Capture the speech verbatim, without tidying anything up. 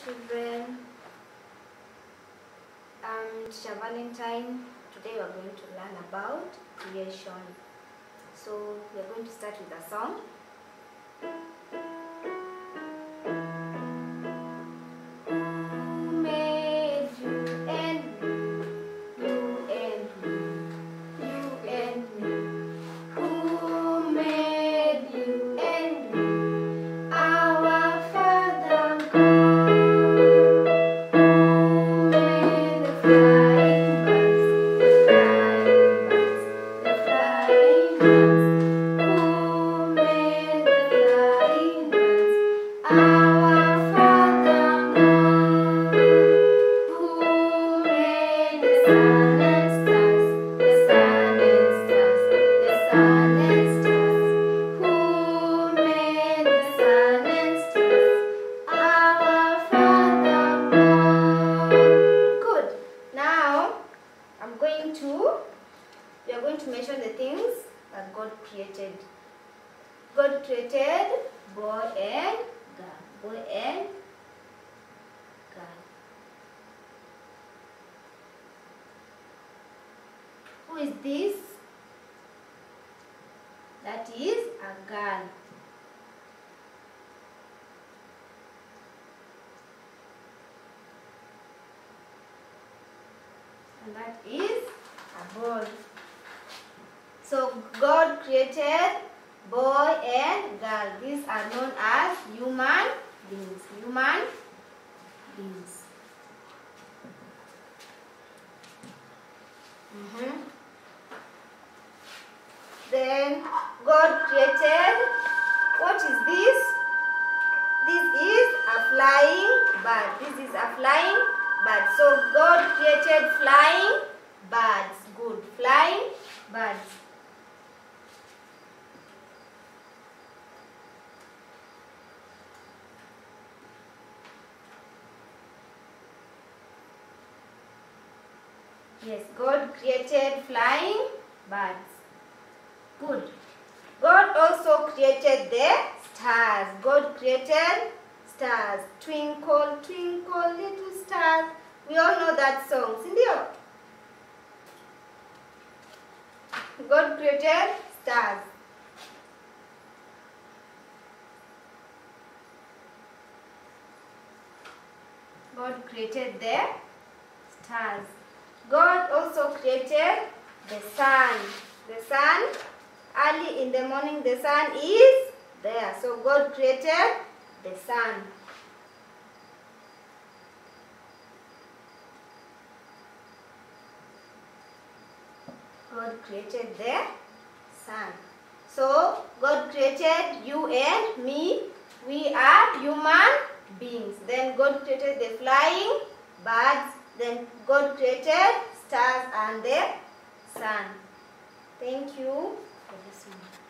children. I'm Teacher Valentine. Today we are going to learn about creation. So we are going to start with a song. Who made you and me? You and me. You and me. Who made you and me? Our Father God. Who made the flying birds? The flying birds. The flying birds. Who made the flying birds? Our Father God. Who made the sun and stars? The sun and stars. The sun and stars. Who made the sun and stars? Our Father God. Good. Now I'm going to we are going to mention the things that God created. God created boy and girl. Boy and girl. Who is this? That is a girl. And that is a boy. So God created boy and girl. These are known as human beings. Human beings. Mhm. Then God created, what is this? This is a flying bird. This is a flying bird. So God created flying birds. Good. Flying birds. Yes, God created flying birds. Good. God also created the stars. God created stars. Twinkle, twinkle, little stars. We all know that song. Sindio? God created stars. God created the stars. God also created the sun. The sun, early in the morning, the sun is there. So God created the sun. God created the sun. So God created you and me. We are human beings. Then God created the flying birds. Then God created stars and the sun. Thank you for listening.